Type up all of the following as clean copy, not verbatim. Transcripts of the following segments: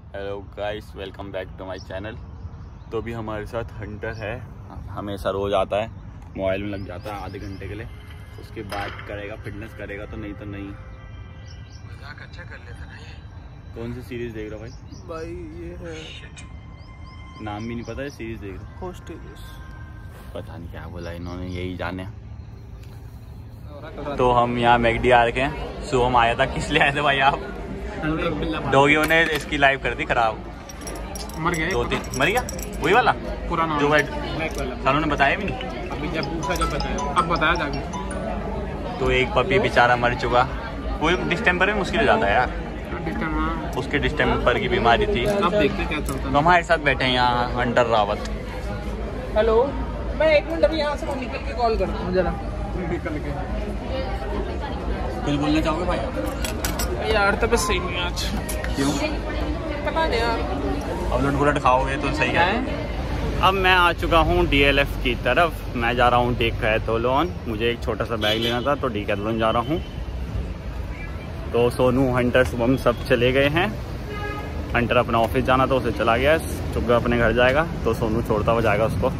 Hello guys, welcome back to my channel. तो अभी हमारे साथ हंटर है, हमेशा रोज आता है, मोबाइल में लग जाता है आधे घंटे के लिए, उसके बाद करेगा फिटनेस करेगा, तो नहीं मजाक अच्छा कर लेता ना ये। कौन सी सीरीज देख रहा भाई? भाई ये है नाम भी नहीं पता है, सीरीज देख रहा। होस्टेज। पता नहीं क्या बोला इन्होंने, यही जाने। तो हम यहाँ मैकडी आ रखे हैं। सुबह आया था, किस लिए आए थे भाई आप? डॉगियों ने इसकी लाइफ कर दी खराब, मर गया। 2-3 मर गया, वही वाला पुराना जो ब्लैक वाला। सालों ने बताया भी नहीं। अभी जब पूछा जब बताया, अब बताया जाके। तो एक पपी बेचारा मर चुका, वो डिस्टेम्पर में मुश्किल हो जाता है यार, उसके डिस्टेम्पर की बीमारी थी। अब देखते क्या चलता है। तो हमारे साथ बैठे हैं यहाँ हंटर रावत। हेलो, मैं 1 मिनट अभी यहाँ से निकल के कॉल करता हूँ जरा। निकल के कुछ बोलना चाहोगे भाई? यार तब सही नहीं आज। क्यों? पता नहीं यार। अब लुट बुलट खाओगे तो सही है। अब मैं आ चुका हूँ डीएलएफ की तरफ। मैं जा रहा हूँ डेकैथलॉन, मुझे एक छोटा सा बैग लेना था, तो डेकैथलॉन जा रहा हूँ। तो सोनू, हंटर, शुभम सब चले गए हैं। हंटर अपना ऑफिस जाना था, उसे चला गया। चुग्गा अपने घर जाएगा, तो सोनू छोड़ता हुआ जाएगा उसको।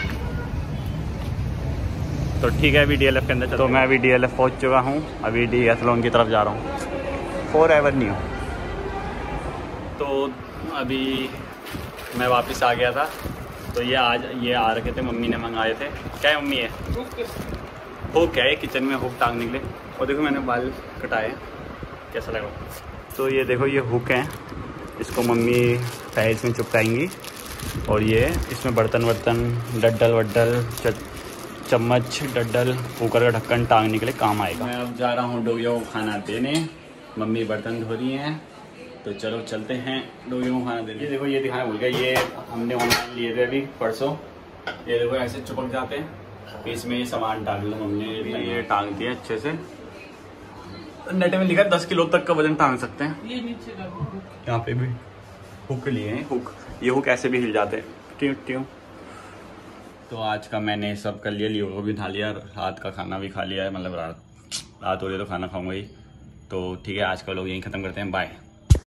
तो ठीक है, अभी डीएलएफ के अंदर। तो मैं अभी डीएलएफ पहुँच चुका हूँ, अभी डेकैथलॉन की तरफ जा रहा हूँ। Forever new. तो अभी मैं वापस आ गया था, तो ये आ रखे थे, मम्मी ने मंगाए थे। क्या है मम्मी? है हुक है, किचन में हुक टांगने के लिए। और देखो मैंने बाल कटाए, कैसा लगा? तो ये देखो, ये हुक है, इसको मम्मी टाइल्स में चिपकाएंगी। और ये इसमें बर्तन डड्डल वड्डल चम्मच डड्डल कुकर का ढक्कन टांगने के लिए काम आएगा। मैं अब जा रहा हूँ डोगियों को खाना देने। मम्मी बर्तन धो रही हैं, तो चलो चलते हैं डोगियों को खाना देने। ये देखो, ये दिखाना भूल गया, ये हमने ऑनलाइन लिए थे अभी परसों। ये देखो ऐसे चिपक जाते हैं, इसमें ये सामान टांग लो। मम्मी ने ये टांग दिया अच्छे से। नेट में लिखा है 10 किलो तक का वजन टांग सकते हैं। ये नीचे यहाँ पे भी हुक लिए हैं, हुक। ये हुक ऐसे भी हिल जाते हैं, ट्यूं ट्यूं। तो आज का मैंने सब कर लिया, लियो को भी खा लिया, रात का खाना भी खा लिया है। मतलब रात हो रही है तो खाना खाऊंगा ही। तो ठीक है, आज का लोग यहीं ख़त्म करते हैं। बाय।